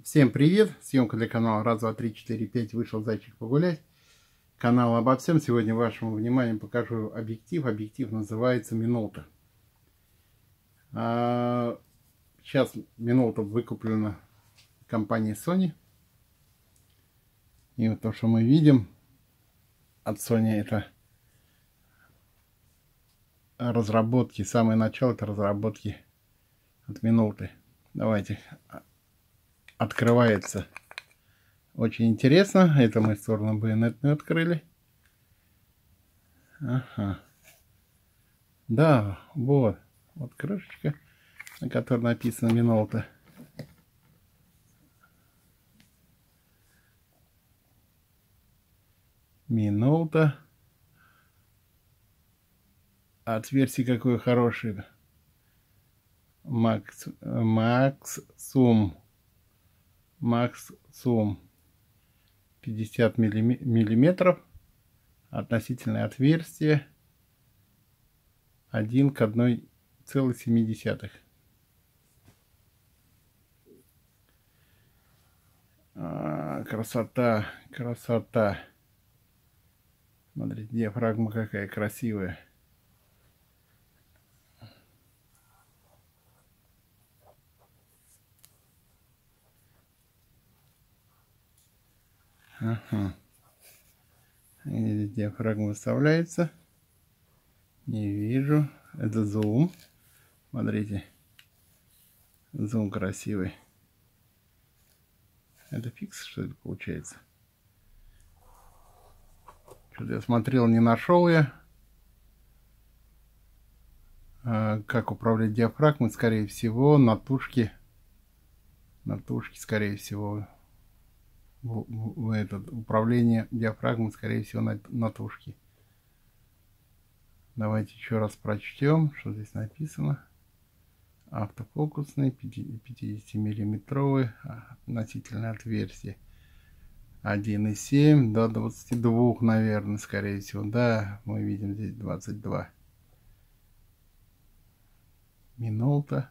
Всем привет! Съемка для канала Раз, два, три, четыре, пять. Вышел зайчик погулять. Канал обо всем. Сегодня вашему вниманию покажу объектив. Объектив называется Minolta. Сейчас Minolta выкуплена компанией Sony. И вот то, что мы видим от Sony, это разработки. Самое начало это разработки от Minolta. Давайте. Открывается очень интересно. Это мы сторону байонетную открыли. Ага. Да, вот крышечка, на которой написано Minolta. Minolta. Отверстие какое хорошее. Maxxum 50 миллиметров. Относительное отверстие 1 к 1,7. Красота, красота. Смотрите, диафрагма какая красивая. Ага. Здесь диафрагма выставляется. Не вижу. Это зум. Смотрите. Зум красивый. Это фикс, что это получается? Что-то я смотрел, не нашел я. Как управлять диафрагмой, скорее всего, на тушке. На тушке, скорее всего. Управление диафрагмой, скорее всего, на тушке. Давайте еще раз прочтем, что здесь написано. Автофокусный, 50 миллиметровый относительное отверстие. 1,7 до 22, наверное, скорее всего. Да, мы видим здесь 22. Minolta.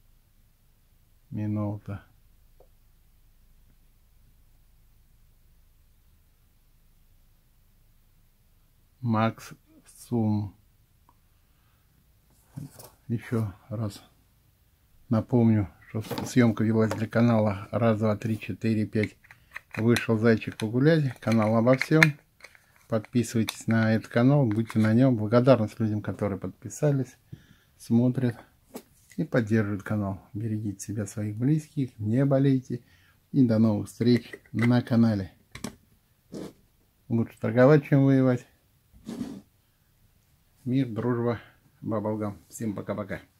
Maxxum. Еще раз напомню, что съемка велась для канала Раз, два, три, четыре, пять. Вышел зайчик погулять. Канал обо всем. Подписывайтесь на этот канал, будьте на нем. Благодарность людям, которые подписались, смотрят и поддерживают канал. Берегите себя, своих близких, не болейте. И до новых встреч на канале. Лучше торговать, чем воевать. Мир, дружба, баблгам. Всем пока-пока.